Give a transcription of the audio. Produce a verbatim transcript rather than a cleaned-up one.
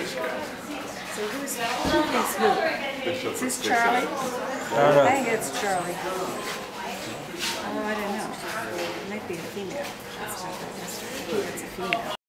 So who's, who is who? Is this Charlie? I don't know. I think it's Charlie. Oh, I don't know. It might be a female. That's not the history. I think it's a female.